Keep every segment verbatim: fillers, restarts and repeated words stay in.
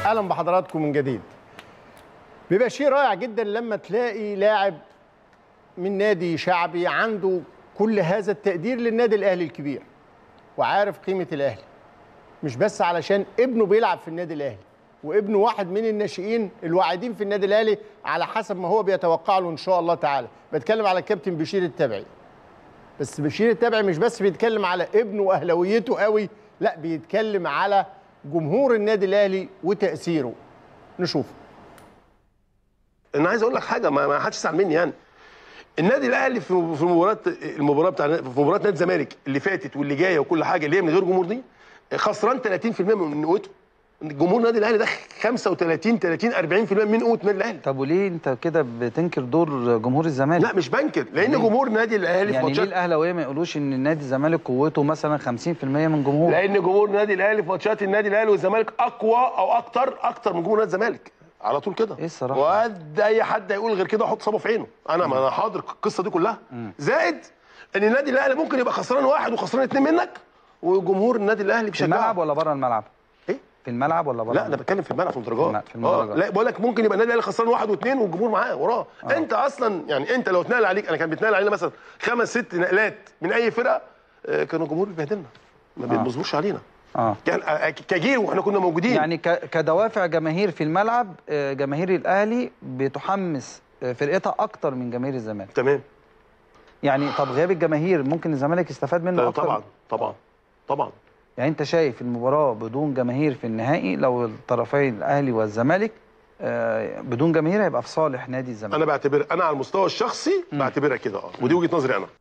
اهلا بحضراتكم من جديد. بيبقى شيء رائع جدا لما تلاقي لاعب من نادي شعبي عنده كل هذا التقدير للنادي الاهلي الكبير وعارف قيمه الاهلي، مش بس علشان ابنه بيلعب في النادي الاهلي وابنه واحد من الناشئين الواعدين في النادي الاهلي على حسب ما هو بيتوقع له ان شاء الله تعالى. بتكلم على الكابتن بشير التبعي. بس بشير التبعي مش بس بيتكلم على ابنه واهلاويته قوي، لا بيتكلم على جمهور النادي الاهلي وتاثيره. نشوف. انا عايز اقول لك حاجه ما حدش يزعل مني، يعني النادي الاهلي في المباراه المباراه بتاع في مباراه نادي الزمالك اللي فاتت واللي جايه وكل حاجه اللي هي من غير جمهور دي خسران ثلاثين في المية من قوته. جمهور النادي الاهلي ده خمسة وثلاثين ثلاثين أربعين في المية من قوه النادي الاهلي. طب وليه انت كده بتنكر دور جمهور الزمالك؟ لا مش بنكر، لان جمهور النادي الاهلي يعني في ليه الاهلاويه ما يقولوش ان نادي الزمالك قوته مثلا خمسين في المية من جمهور؟ لان جمهور النادي الاهلي في ماتشات النادي الاهلي والزمالك اقوى او اكتر اكتر من جمهور نادي الزمالك على طول كده. ايه الصراحه؟ وقد اي حد هيقول غير كده احط صبه في عينه. انا ما انا حاضر القصه دي كلها. مم. زائد ان النادي الاهلي ممكن يبقى خسران واحد وخسران اثنين منك وجمهور النادي الاهلي بيشجعه. في الملعب ولا بره الملعب؟ ايه؟ في الملعب ولا بره؟ لا انا بتكلم في الملعب في المدرجات. في المدرجات. اه لا بقول لك ممكن يبقى النادي الاهلي خسران واحد واثنين والجمهور معاه وراه. آه. انت اصلا يعني انت لو اتنقل عليك، انا كان بيتنقل علينا مثلا خمس ست نقلات من اي فرقه آه كانوا الجمهور بيبهدلنا ما بيبصبوش علينا. اه يعني كجيل واحنا كنا موجودين. يعني كدوافع جماهير في الملعب جماهير الاهلي بتحمس فرقتها اكتر من جماهير الزمالك. تمام. يعني طب غياب الجماهير ممكن الزمالك يستفاد منه اكتر؟ طبعا طبعا طبعا. يعني انت شايف المباراه بدون جماهير في النهائي لو الطرفين الاهلي والزمالك بدون جماهير هيبقى في صالح نادي الزمالك؟ انا بعتبر انا على المستوى الشخصي م. بعتبرها كده اه ودي وجهه نظري انا.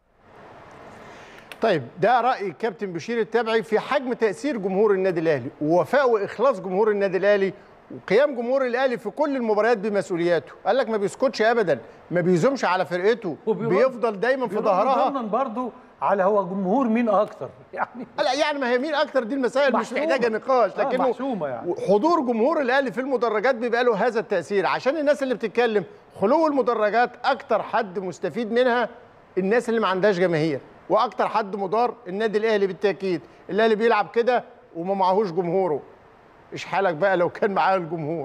طيب ده رأي الكابتن بشير التبعي في حجم تأثير جمهور النادي الأهلي ووفاء وإخلاص جمهور النادي الأهلي وقيام جمهور الأهلي في كل المباريات بمسؤولياته. قال لك ما بيسكتش أبدا، ما بيزومش على فرقته، بيفضل دايما في ظهرها. بيفضل برضه على هو جمهور مين أكتر يعني. لا يعني ما هي مين أكتر دي المسائل مش محتاجة نقاش، لكنه آه يعني. حضور جمهور الأهلي في المدرجات بيبقى له هذا التأثير. عشان الناس اللي بتتكلم خلو المدرجات أكتر حد مستفيد منها الناس اللي ما عندهاش جماهير، واكتر حد مضار النادي الاهلي بالتاكيد. الاهلي بيلعب كده وما معهوش جمهوره، ايش حالك بقى لو كان معاه الجمهور؟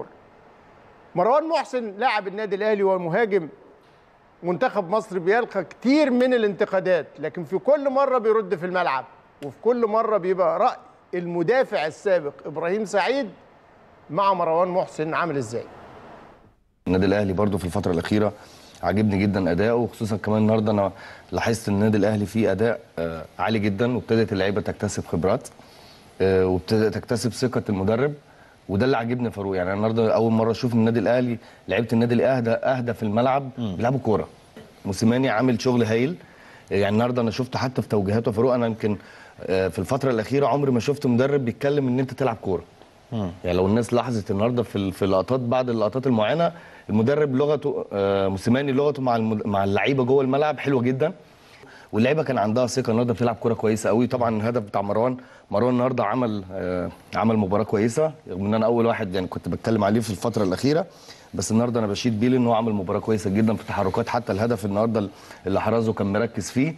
مروان محسن لاعب النادي الاهلي ومهاجم منتخب مصر بيلقى كتير من الانتقادات، لكن في كل مره بيرد في الملعب وفي كل مره بيبقى راي المدافع السابق ابراهيم سعيد مع مروان محسن عامل ازاي. النادي الاهلي برضو في الفتره الاخيره عاجبني جدا اداؤه، وخصوصا كمان النهارده انا لاحظت ان النادي الاهلي فيه اداء آه عالي جدا، وابتدت اللعيبه تكتسب خبرات آه وابتدت تكتسب ثقه المدرب، وده اللي عاجبني فاروق. يعني انا النهارده اول مره اشوف النادي الاهلي لعيبه النادي الاهلي اهدى اهدى في الملعب بيلعبوا كوره. موسيماني عامل شغل هايل. يعني النهارده انا شفت حتى في توجيهاته فاروق، انا يمكن آه في الفتره الاخيره عمري ما شفت مدرب بيتكلم ان انت تلعب كوره. يعني لو الناس لاحظت النهارده في في اللقطات بعد اللقطات المعينه المدرب لغته آه موسيماني لغته مع مع اللعيبه جوه الملعب حلوه جدا، واللعيبه كان عندها ثقه النهارده بتلعب كوره كويسه قوي. طبعا الهدف بتاع مروان مروان النهارده عمل آه عمل مباراه كويسه، رغم ان انا اول واحد يعني كنت بتكلم عليه في الفتره الاخيره، بس النهارده انا بشيد بيه لانه عمل مباراه كويسه جدا في التحركات. حتى الهدف النهارده اللي حرزه كان مركز فيه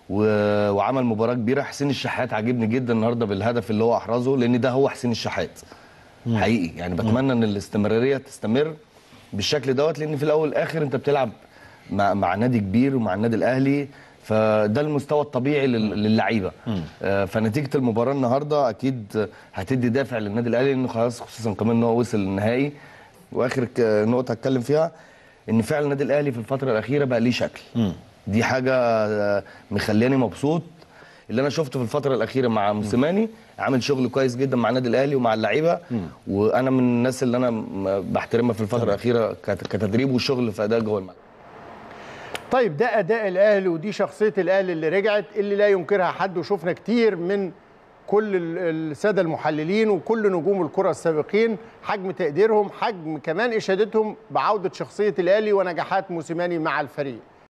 وعمل مباراه كبيره. حسين الشحات عاجبني جدا النهارده بالهدف اللي هو احرزه، لان ده هو حسين الشحات حقيقي. يعني بتمنى ان الاستمراريه تستمر بالشكل دوت، لان في الاول والاخر انت بتلعب مع, مع نادي كبير ومع النادي الاهلي، فده المستوى الطبيعي للعيبه. آه فنتيجه المباراه النهارده اكيد هتدي دافع للنادي الاهلي، لانه خلاص خصوصا كمان ان هو وصل للنهائي. واخر نقطه اتكلم فيها ان فعلا النادي الاهلي في الفتره الاخيره بقى ليه شكل. دي حاجه مخلياني مبسوط. اللي انا شفته في الفتره الاخيره مع موسيماني عامل شغل كويس جدا مع النادي الاهلي ومع اللعيبه، وانا من الناس اللي انا بحترمها في الفتره الاخيره كتدريب وشغل في اداء جوه الملعب. طيب ده اداء الاهلي ودي شخصيه الاهلي اللي رجعت، اللي لا ينكرها حد، وشفنا كتير من كل الساده المحللين وكل نجوم الكره السابقين حجم تقديرهم، حجم كمان اشادتهم بعوده شخصيه الاهلي ونجاحات موسيماني مع الفريق.